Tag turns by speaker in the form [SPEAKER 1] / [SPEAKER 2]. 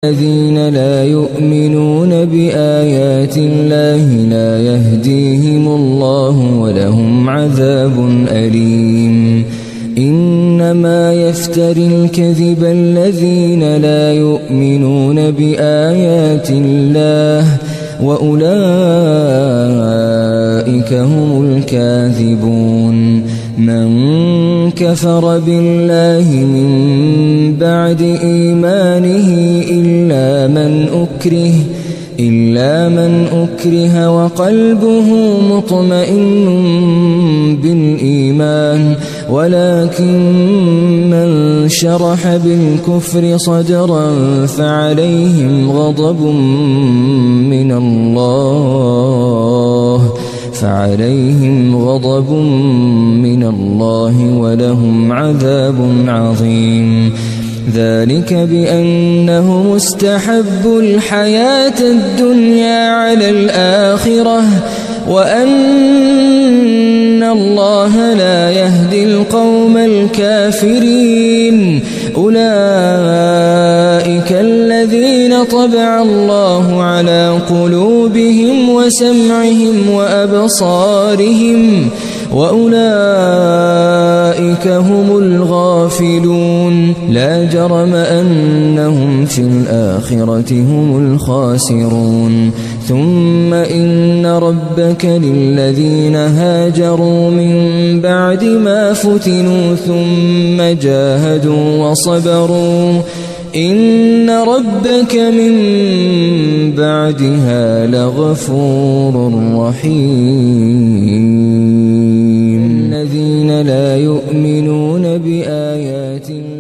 [SPEAKER 1] الذين لا يؤمنون بآيات الله لا يهديهم الله ولهم عذاب أليم إنما يفتري الكذب الذين لا يؤمنون بآيات الله وأولئك هم الكاذبون من كفر بالله من بعد إيمانه إلا من أكره وقلبه مطمئن بالإيمان ولكن من شرح بالكفر صدرا فعليهم غضب من الله ولهم عذاب عظيم ذلك بأنهم استحبوا الحياة الدنيا على الآخرة وأن الله لا يهدي القوم الكافرين أولئك الذين طبع الله على قلوبهم وسمعهم وأبصارهم وأولئك هم الغافلون لا جرم أنهم في الآخرة هم الخاسرون ثم إن ربك للذين هاجروا من بعد ما فتنوا ثم جاهدوا وصبروا إن ربك من بعدها لغفور رحيم الذين لا يؤمنون بآيات